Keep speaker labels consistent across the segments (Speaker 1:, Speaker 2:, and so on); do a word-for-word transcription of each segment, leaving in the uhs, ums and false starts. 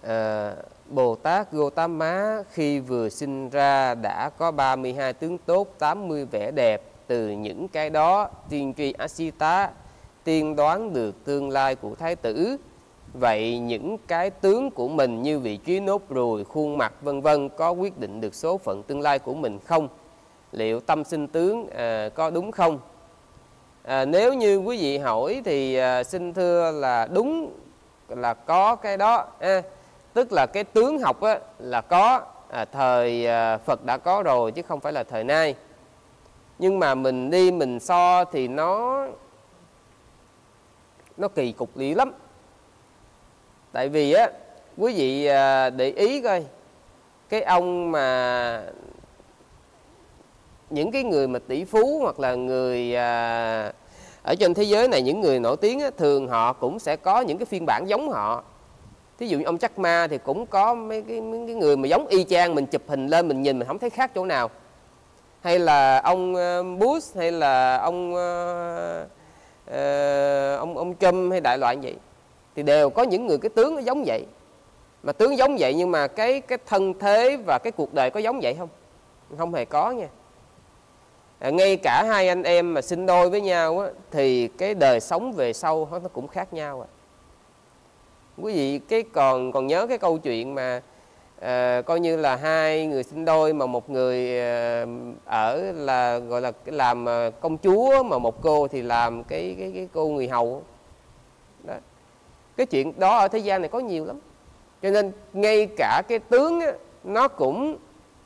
Speaker 1: à, Bồ Tát Gotama khi vừa sinh ra đã có ba mươi hai tướng tốt, tám mươi vẻ đẹp. Từ những cái đó tiên tri Asita tiên đoán được tương lai của Thái tử. Vậy những cái tướng của mình như vị trí nốt ruồi, khuôn mặt vân vân có quyết định được số phận tương lai của mình không? Liệu tâm sinh tướng à, có đúng không? À, nếu như quý vị hỏi thì à, xin thưa là đúng là có cái đó. À, tức là cái tướng học á, là có, à, thời à, Phật đã có rồi chứ không phải là thời nay. Nhưng mà mình đi mình so thì nó nó kỳ cục lý lắm. Tại vì á, quý vị à, để ý coi, cái ông mà những cái người mà tỷ phú hoặc là người à, ở trên thế giới này, những người nổi tiếng á, thường họ cũng sẽ có những cái phiên bản giống họ. Thí dụ như ông Jack Ma thì cũng có mấy cái, mấy cái người mà giống y chang, mình chụp hình lên mình nhìn mình không thấy khác chỗ nào. Hay là ông Bush, hay là ông uh, uh, ông ông Trump hay đại loại như vậy, thì đều có những người cái tướng nó giống vậy. Mà tướng giống vậy nhưng mà cái cái thân thế và cái cuộc đời có giống vậy không? Không hề có nha. À, ngay cả hai anh em mà sinh đôi với nhau á, thì cái đời sống về sau nó cũng khác nhau à. Quý vị cái còn còn nhớ cái câu chuyện mà à, coi như là hai người sinh đôi mà một người à, ở là gọi là làm công chúa, mà một cô thì làm cái cái cái cô người hầu đó. Cái chuyện đó ở thế gian này có nhiều lắm. Cho nên ngay cả cái tướng á, nó cũng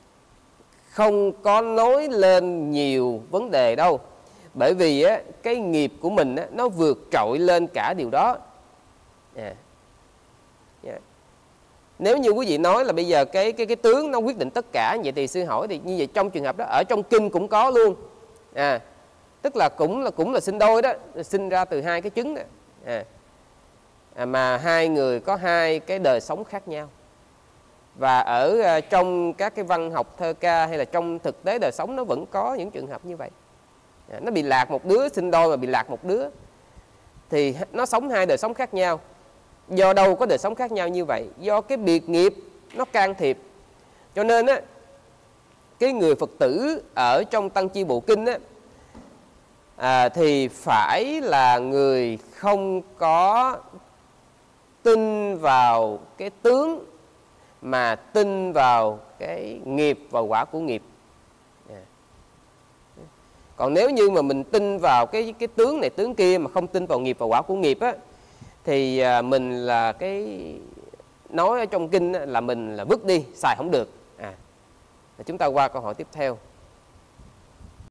Speaker 1: không có nói lên nhiều vấn đề đâu. Bởi vì á, cái nghiệp của mình á, nó vượt trội lên cả điều đó. Yeah. Yeah. Nếu như quý vị nói là bây giờ cái cái cái tướng nó quyết định tất cả, vậy thì sư hỏi thì như vậy trong trường hợp đó ở trong kinh cũng có luôn. À, tức là cũng là cũng là sinh đôi đó, sinh ra từ hai cái trứng đó. À. À, mà hai người có hai cái đời sống khác nhau. Và ở uh, trong các cái văn học thơ ca hay là trong thực tế đời sống nó vẫn có những trường hợp như vậy. À, nó bị lạc một đứa, sinh đôi mà bị lạc một đứa, thì nó sống hai đời sống khác nhau. Do đâu có đời sống khác nhau như vậy? Do cái biệt nghiệp nó can thiệp. Cho nên á, cái người Phật tử ở trong Tăng Chi Bộ Kinh á, à, thì phải là người không có tin vào cái tướng, mà tin vào cái nghiệp và quả của nghiệp. Yeah. Còn nếu như mà mình tin vào cái cái tướng này tướng kia mà không tin vào nghiệp và quả của nghiệp á, thì mình là cái nói ở trong kinh là mình là vứt đi, xài không được. À, chúng ta qua câu hỏi tiếp theo.